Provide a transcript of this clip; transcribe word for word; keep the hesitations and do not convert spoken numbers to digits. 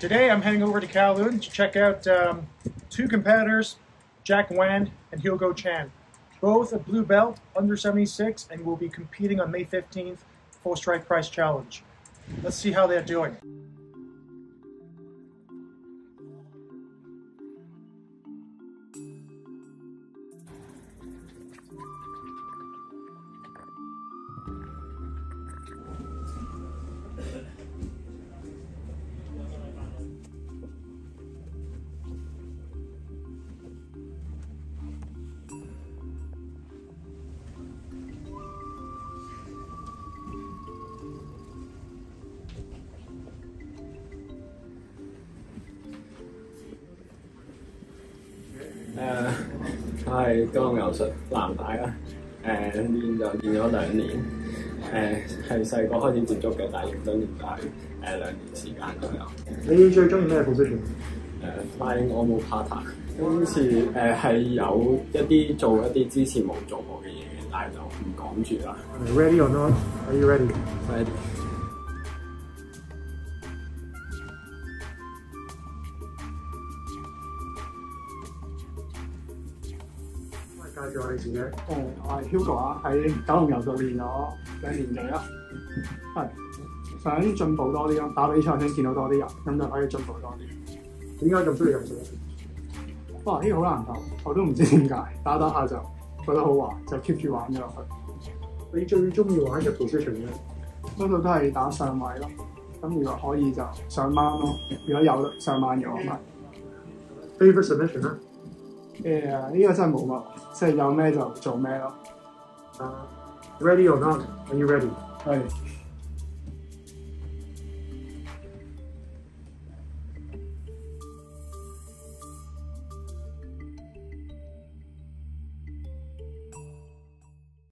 Today I'm heading over to Kowloon to check out um, two competitors, Jack Wan and Hugo Chan. Both a blue belt, under seventy-six, and will be competing on May fifteenth, four stripe price challenge. Let's see how they're doing. 誒係高柔術藍帶啦，誒練就練咗兩年，誒係細個開始接觸嘅，但係認真練就係誒兩年時間左右。 你最中意咩 position？ 誒 flying almost pattern， 今次誒係有一啲做一啲之前冇做過嘅嘢嘅，但係就唔講住啦。 Ready or not? Are you ready? Ready。 介紹下你自己。誒， 我係 Hugo 啊，喺九龍柔道練咗兩年幾啦，係想進步多啲咯，打比賽想見到多啲人，咁就可以進步多啲。 點解咁中意柔術？ 哇！呢個好難鬥，我都唔知點解，打打下就覺得好玩，就 keep 住玩咗落去。 你最中意玩嘅 position 咧？ 多數都係打上位咯，咁如果可以就上彎咯，如果有上彎嘅話咪。 Favorite submission 咧？ 誒呢個真係冇乜，即係有咩就做咩咯。 Uh, ready or not? Are you ready? 係。